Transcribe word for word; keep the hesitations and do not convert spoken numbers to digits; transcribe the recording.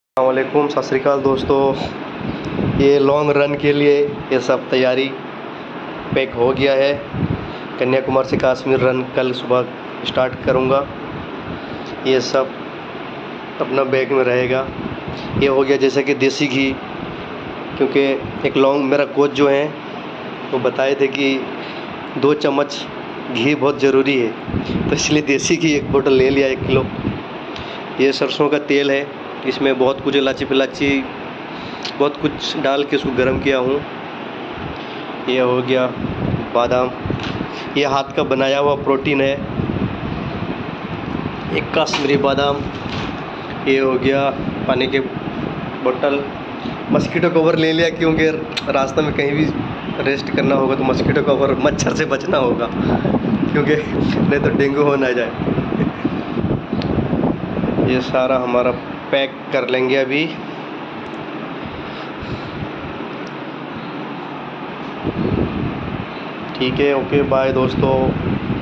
अस्सलामुअलैकुम, सत श्री अकाल दोस्तों। ये लॉन्ग रन के लिए ये सब तैयारी पैक हो गया है। कन्याकुमारी से कश्मीर रन कल सुबह स्टार्ट करूँगा। ये सब अपना बैग में रहेगा। ये हो गया जैसे कि देसी घी, क्योंकि एक लॉन्ग मेरा कोच जो है वो बताए थे कि दो चम्मच घी बहुत ज़रूरी है, तो इसलिए देसी घी एक बोतल ले लिया, एक किलो। ये सरसों का तेल है, इसमें बहुत कुछ इलायची फिलाची बहुत कुछ डाल के इसको गर्म किया हूँ। ये हो गया बादाम, ये हाथ का बनाया हुआ प्रोटीन है, एक कश्मीरी बादाम। ये हो गया पानी के बोतल। मस्कीटो कवर ले लिया, क्योंकि रास्ते में कहीं भी रेस्ट करना होगा तो मस्कीटो कवर, मच्छर से बचना होगा, क्योंकि नहीं तो डेंगू हो ना जाए। ये सारा हमारा पैक कर लेंगे अभी। ठीक है, ओके बाय दोस्तों।